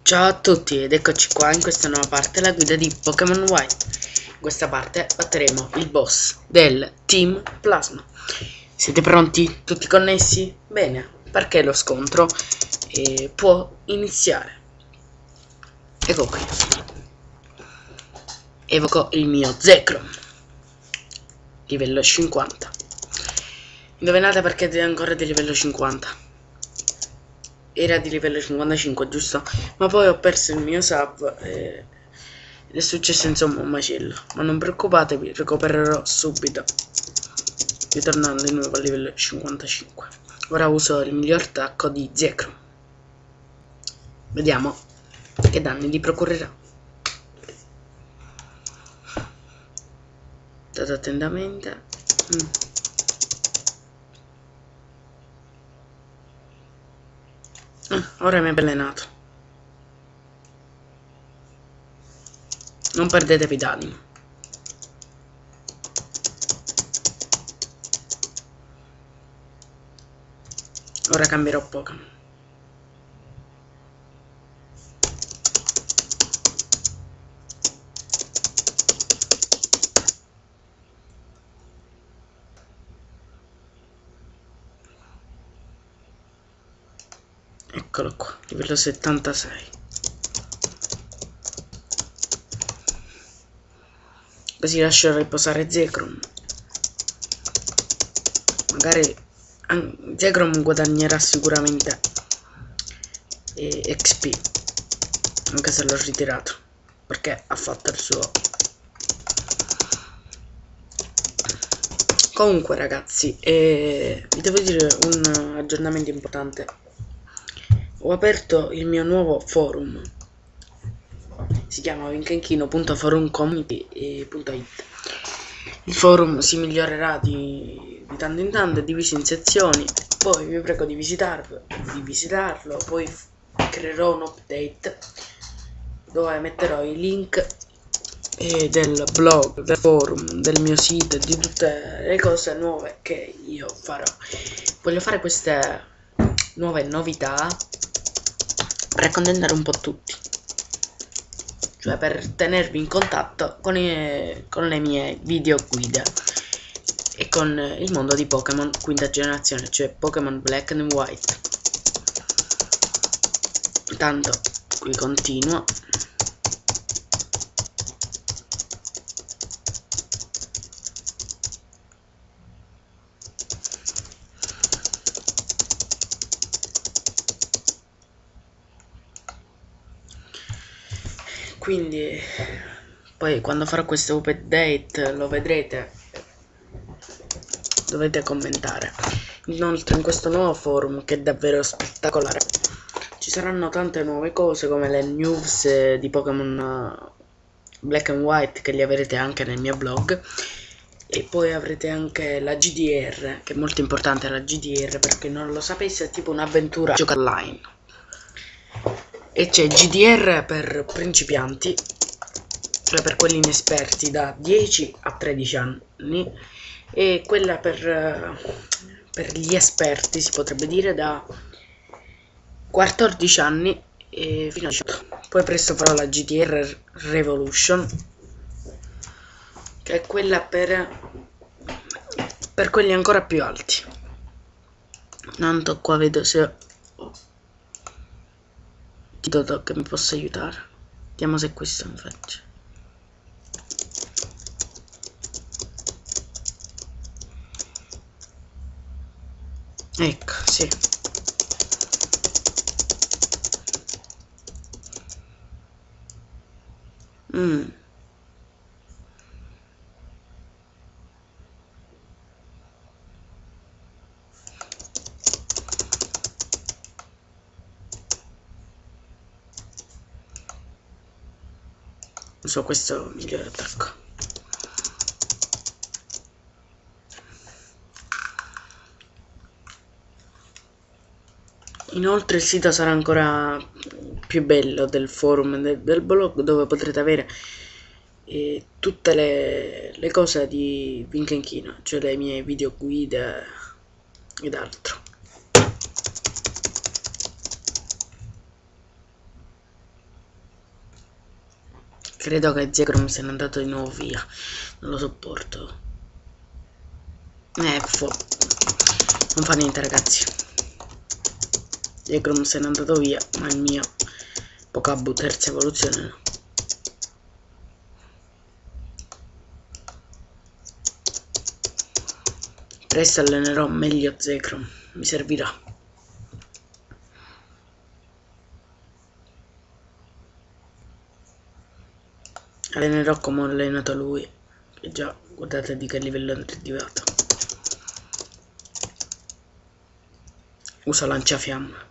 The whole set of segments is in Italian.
Ciao a tutti ed eccoci qua in questa nuova parte, la guida di Pokémon White. In questa parte batteremo il boss del Team Plasma. Siete pronti? Tutti connessi? Bene, perché lo scontro può iniziare. Ecco qui. Evoco il mio Zekrom, livello 50. Indovinate perché è ancora di livello 50? Era di livello 55, giusto? Ma poi ho perso il mio sub ed è successo insomma un macello. Ma non preoccupatevi, recupererò subito, ritornando di nuovo a livello 55. Ora uso il miglior attacco di Zekrom. Vediamo che danni gli procurerà. State attentamente. Ora mi è avvelenato. Non perdetevi d'animo. Ora cambierò Pokémon. Eccolo qua, livello 76. Così lascio riposare Zekrom. Magari Zekrom guadagnerà sicuramente XP, anche se l'ho ritirato, perché ha fatto il suo. Comunque ragazzi, vi devo dire un aggiornamento importante. Ho aperto il mio nuovo forum, si chiama vinkenchino.forumcommunity.it. Il forum si migliorerà di tanto in tanto, è diviso in sezioni. Poi vi prego di visitarlo. Poi creerò un update dove metterò i link del blog, del forum, del mio sito e di tutte le cose nuove che io farò. Voglio fare queste nuove novità per accontentare un po' tutti, cioè per tenervi in contatto con le mie video guide e con il mondo di Pokémon quinta generazione, cioè Pokémon Black and White. Intanto qui continuo. Quindi poi quando farò questo update lo vedrete, dovete commentare. Inoltre in questo nuovo forum, che è davvero spettacolare, ci saranno tante nuove cose come le news di Pokémon Black and White, che li avrete anche nel mio blog, e poi avrete anche la GDR, che è molto importante. La GDR, perché non lo sapesse, è tipo un'avventura gioca online. E c'è GDR per principianti, cioè per quelli inesperti da 10 a 13 anni, e quella per gli esperti, si potrebbe dire, da 14 anni e fino a 18. Poi presto farò la GDR Revolution, che è quella per quelli ancora più alti. Tanto qua vedo se che mi possa aiutare. Vediamo se questo mi faccia. Ecco, sì. Uso questo migliore attacco. Inoltre il sito sarà ancora più bello del forum del blog, dove potrete avere tutte le cose di Vinkenchino, cioè le mie video guide ed altro. Credo che Zekrom sia andato di nuovo via. Non lo sopporto. Non fa niente, ragazzi. Zekrom se n'è andato via, ma il mio Pokabu terza evoluzione no. Presto allenerò meglio Zekrom, mi servirà. Allenerò come ho allenato lui, che già guardate di che livello è arrivato. Uso lanciafiamme.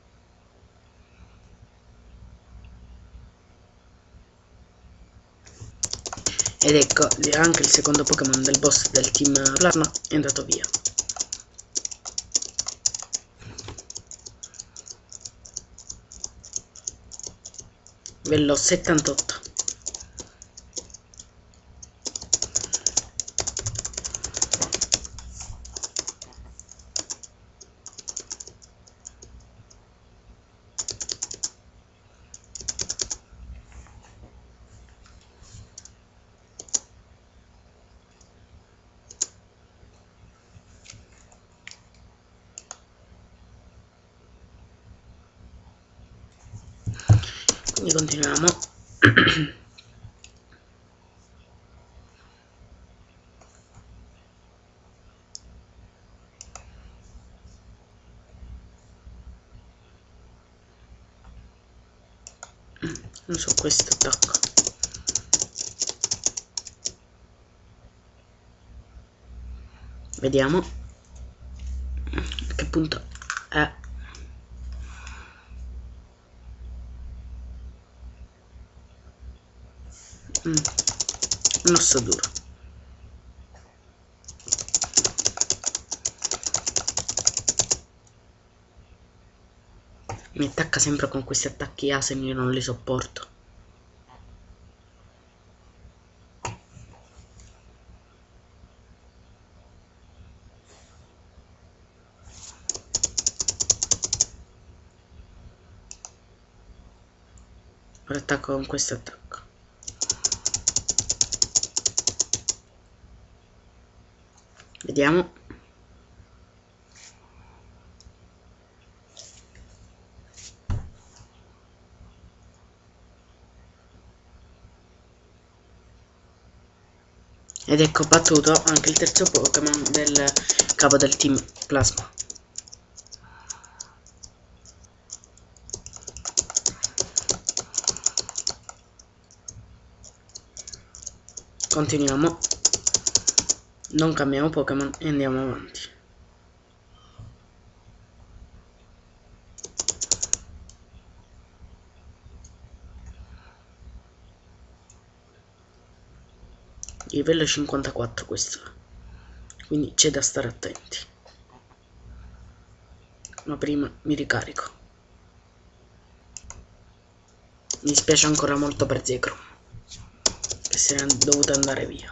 Ed ecco, anche il secondo Pokémon del boss del team Plasma è andato via. Livello 78. Quindi continuiamo. Non so questo attacco. Vediamo a che punto è. Un osso duro. Mi attacca sempre con questi attacchi asini, io non li sopporto. Ora attacco con questo attacco. Vediamo. Ed ecco battuto anche il terzo Pokémon del capo del team Plasma. Continuiamo. Non cambiamo Pokémon e andiamo avanti. Livello 54 questo, quindi c'è da stare attenti. Ma prima mi ricarico. Mi dispiace ancora molto per Zekrom, che se ne è dovuto andare via.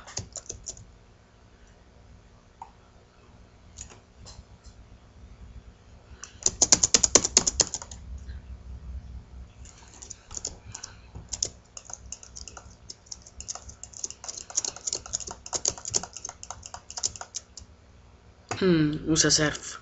Usa surf.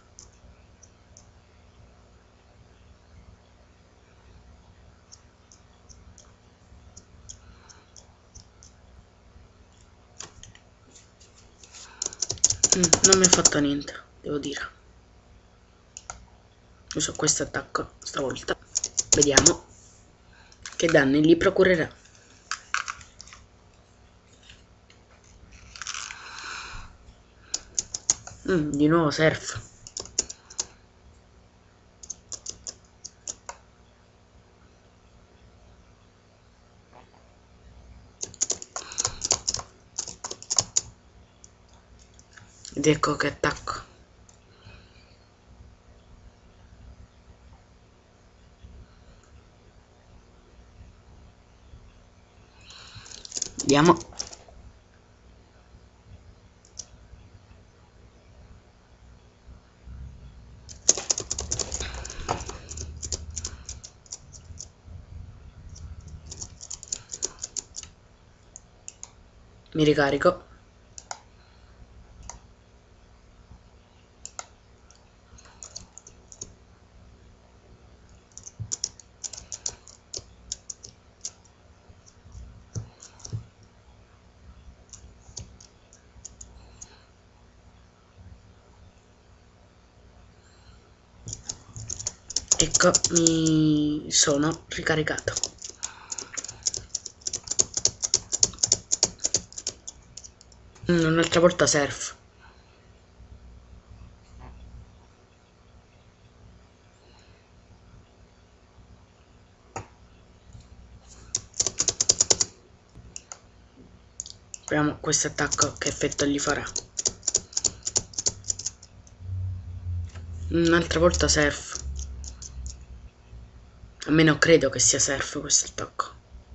Non mi ha fatto niente, devo dire. Uso questo attacco stavolta. Vediamo che danni gli procurerà. Di nuovo surf. Ed ecco che attacco. Vediamo. Mi ricarico. Ecco, mi sono ricaricato. Un'altra volta surf. Proviamo questo attacco, che effetto gli farà. Un'altra volta surf. Almeno credo che sia surf questo attacco.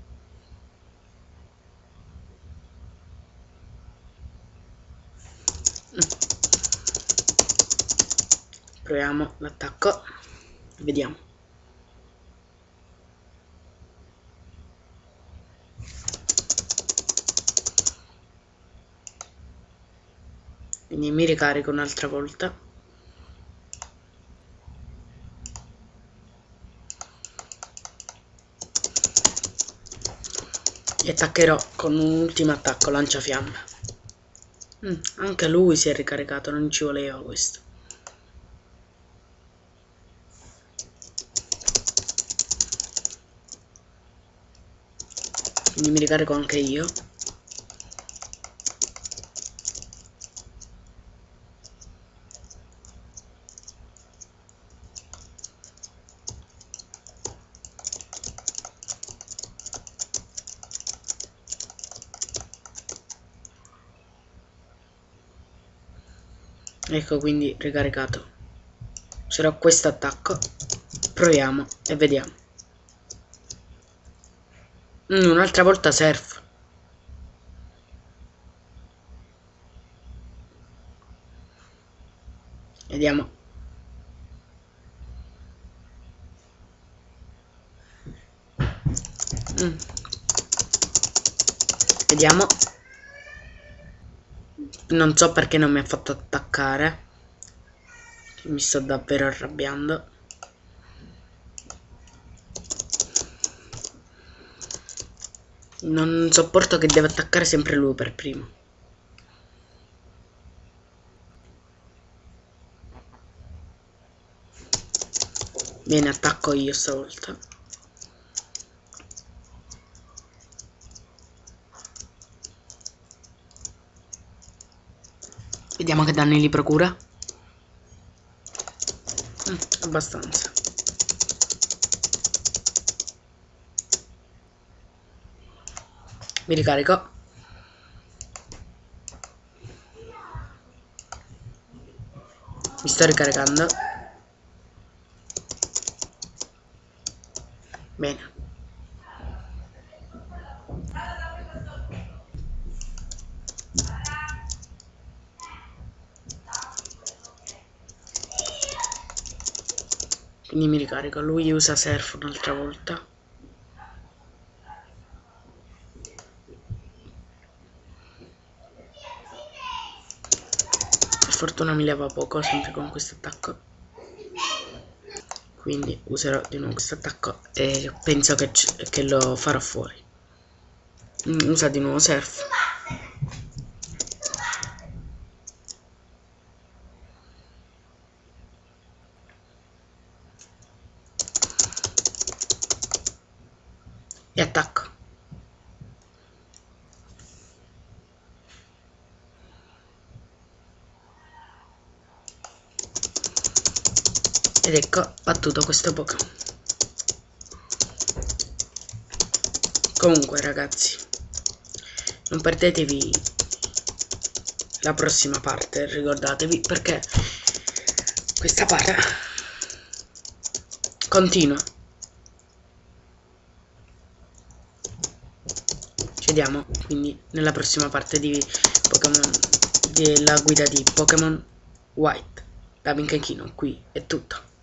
Proviamo l'attacco. Vediamo. Quindi mi ricarico un'altra volta. E attaccherò con un ultimo attacco lanciafiamme. Anche lui si è ricaricato, non ci voleva questo. Quindi mi ricarico anche io. Ecco, quindi ricaricato. Userò questo attacco. Proviamo e vediamo. Un'altra volta surf. Vediamo. Vediamo. Non so perché non mi ha fatto attaccare. Mi sto davvero arrabbiando. Non sopporto che deve attaccare sempre lui per primo. Bene, attacco io stavolta. Vediamo che danni gli procura. Abbastanza. Mi ricarico. Mi sto ricaricando. Bene. Quindi mi ricarico. Lui usa surf un'altra volta. Per fortuna mi leva poco sempre con questo attacco. Quindi userò di nuovo questo attacco e penso che lo farò fuori. Usa di nuovo surf. E attacco. Ed ecco battuto questo Pokémon. Comunque ragazzi, non perdetevi la prossima parte, ricordatevi, perché questa parte continua. Ci vediamo quindi nella prossima parte di Pokémon, della guida di Pokémon White. Da Vincenchino, qui è tutto.